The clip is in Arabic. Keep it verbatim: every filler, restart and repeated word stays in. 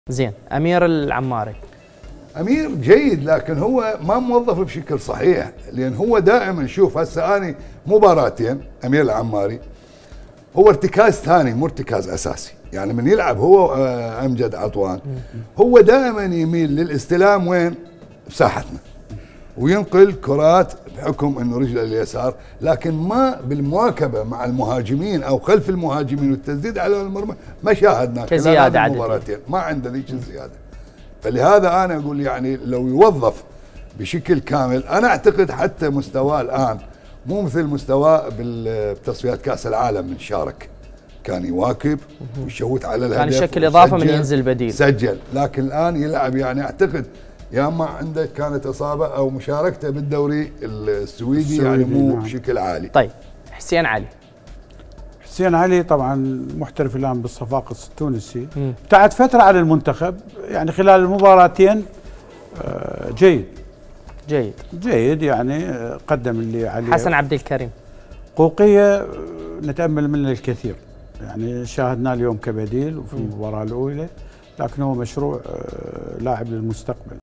زين، امير العماري. امير جيد، لكن هو ما موظف بشكل صحيح، لان هو دائما شوف هسه اني مباراتين امير العماري هو ارتكاز ثاني مو ارتكاز اساسي، يعني من يلعب هو امجد عطوان هو دائما يميل للاستلام وين؟ بساحتنا، وينقل كرات بحكم انه رجله اليسار، لكن ما بالمواكبه مع المهاجمين او خلف المهاجمين والتسديد على المرمى ما شاهدنا كزياده عدديه، المباراتين ما عنده ذيك الزياده. فلهذا انا اقول يعني لو يوظف بشكل كامل، انا اعتقد حتى مستواه الان مو مثل مستواه بتصفيات كاس العالم من شارك، كان يواكب ويشوت على الهدف، كان يشكل اضافه من ينزل بديل سجل، لكن الان يلعب يعني اعتقد يا اما عنده كانت اصابه او مشاركته بالدوري السويدي يعني مو نعم. بشكل عالي. طيب حسين علي. حسين علي طبعا محترف الان بالصفاقس التونسي، ابتعد فتره على المنتخب، يعني خلال المباراتين جيد جيد جيد يعني قدم اللي عليه. حسن عبد الكريم. قوقية نتامل منه الكثير، يعني شاهدناه اليوم كبديل وفي المباراه الاولى، لكن هو مشروع لاعب للمستقبل.